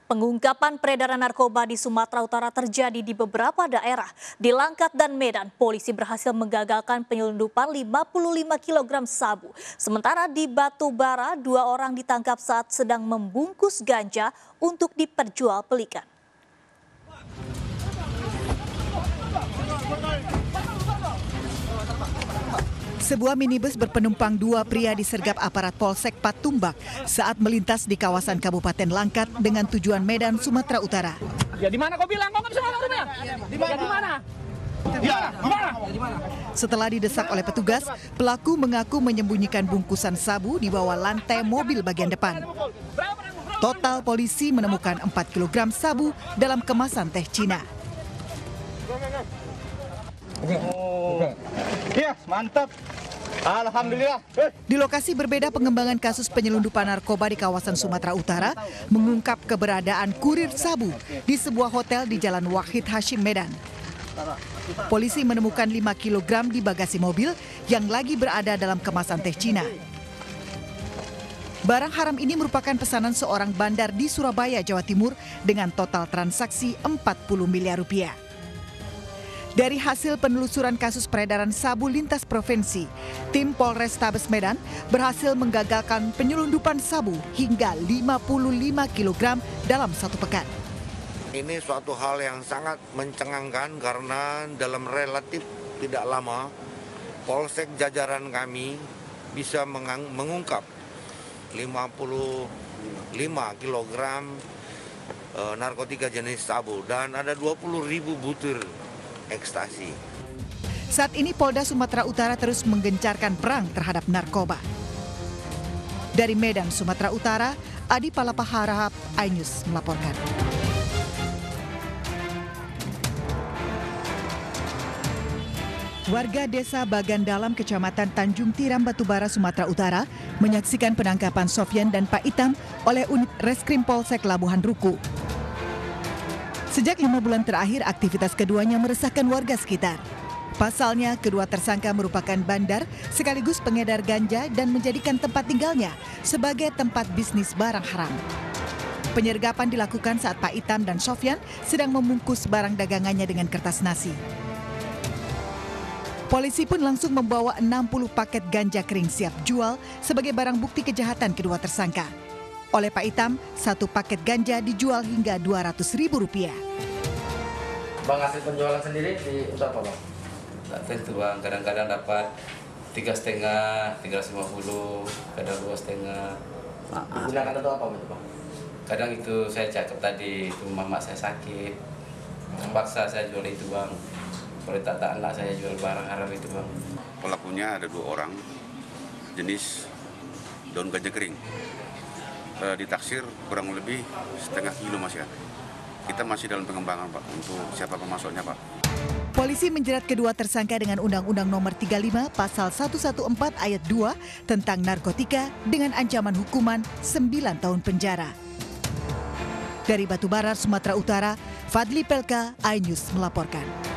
Pengungkapan peredaran narkoba di Sumatera Utara terjadi di beberapa daerah. Di Langkat dan Medan, polisi berhasil menggagalkan penyelundupan 55 kg sabu. Sementara di Batubara, 2 orang ditangkap saat sedang membungkus ganja untuk diperjualbelikan. Sebuah minibus berpenumpang 2 pria disergap aparat Polsek Patumbak saat melintas di kawasan Kabupaten Langkat dengan tujuan Medan, Sumatera Utara. Ya di mana kau bilang? Kau nggak bisa ngomong rumahnya? Di mana? Di mana? Setelah didesak oleh petugas, pelaku mengaku menyembunyikan bungkusan sabu di bawah lantai mobil bagian depan. Total polisi menemukan 4 kg sabu dalam kemasan teh Cina. Iya, mantap. Alhamdulillah. Di lokasi berbeda, pengembangan kasus penyelundupan narkoba di kawasan Sumatera Utara mengungkap keberadaan kurir sabu di sebuah hotel di Jalan Wahid Hashim, Medan. Polisi menemukan 5 kg di bagasi mobil yang lagi berada dalam kemasan teh Cina. Barang haram ini merupakan pesanan seorang bandar di Surabaya, Jawa Timur dengan total transaksi 40 miliar rupiah. Dari hasil penelusuran kasus peredaran sabu lintas provinsi, tim Polrestabes Medan berhasil menggagalkan penyelundupan sabu hingga 55 kg dalam 1 pekan. Ini suatu hal yang sangat mencengangkan karena dalam relatif tidak lama, Polsek jajaran kami bisa mengungkap 55 kg narkotika jenis sabu dan ada 20.000 butir ekstasi. Saat ini Polda Sumatera Utara terus menggencarkan perang terhadap narkoba. Dari Medan, Sumatera Utara, Adi Palapaharahap, iNews melaporkan. Warga Desa Bagan Dalam, Kecamatan Tanjung Tiram, Batubara, Sumatera Utara menyaksikan penangkapan Sofyan dan Pak Itam oleh unit Reskrim Polsek Labuhan Ruku. Sejak 5 bulan terakhir, aktivitas keduanya meresahkan warga sekitar. Pasalnya, kedua tersangka merupakan bandar sekaligus pengedar ganja dan menjadikan tempat tinggalnya sebagai tempat bisnis barang haram. Penyergapan dilakukan saat Pak Itam dan Sofyan sedang membungkus barang dagangannya dengan kertas nasi. Polisi pun langsung membawa 60 paket ganja kering siap jual sebagai barang bukti kejahatan kedua tersangka. Oleh Pak Itam, 1 paket ganja dijual hingga Rp200.000. Bang, hasil penjualan sendiri di berapa, Bang? Tak tentu, Bang. Kadang-kadang dapat 3,5, 350, kadang 2,5. Gunakan itu apa, Bang? Kadang itu saya cakap tadi, itu mama saya sakit. Terpaksa saya jual itu, Bang. Kalau tak anak saya jual barang haram itu, Bang. Pelakunya ada 2 orang, jenis daun ganja kering. Ditaksir kurang lebih setengah kilo masih ada. Kita masih dalam pengembangan, Pak, untuk siapa pemasoknya, Pak. Polisi menjerat kedua tersangka dengan Undang-Undang Nomor 35 Pasal 114 Ayat 2 tentang narkotika dengan ancaman hukuman 9 tahun penjara. Dari Batubara, Sumatera Utara, Fadli Pelka, iNews melaporkan.